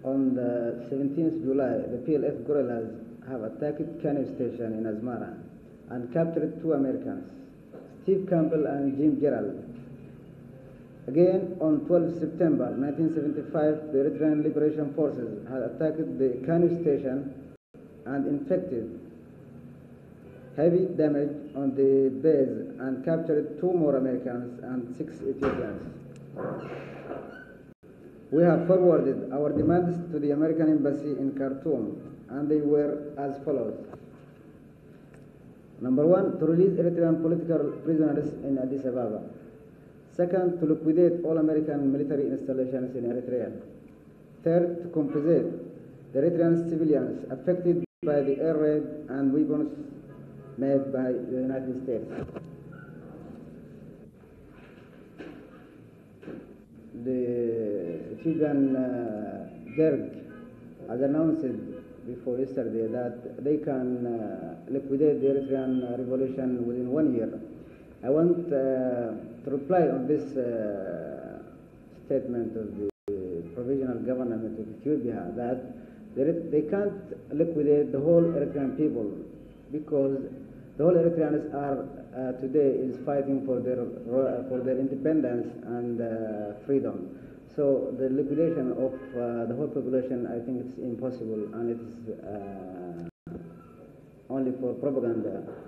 On the 17th July, the PLF guerrillas have attacked Kanu station in Asmara and captured 2 Americans, Steve Campbell and Jim Gerald. Again, on 12 September 1975, the Eritrean Liberation Forces had attacked the Kanu station and inflicted heavy damage on the base and captured 2 more Americans and 6 Ethiopians. We have forwarded our demands to the American Embassy in Khartoum, and they were as follows. Number 1, to release Eritrean political prisoners in Addis Ababa. Second, to liquidate all American military installations in Eritrea. Third, to compensate the Eritrean civilians affected by the air raid and weapons made by the United States. The Ethiopian Derg has announced before yesterday that they can liquidate the Eritrean revolution within 1 year. I want to reply on this statement of the provisional government of Ethiopia that they can't liquidate the whole Eritrean people, because the whole Eritreans are today is fighting for their independence and freedom. So the liquidation of the whole population, I think it's impossible, and it is only for propaganda.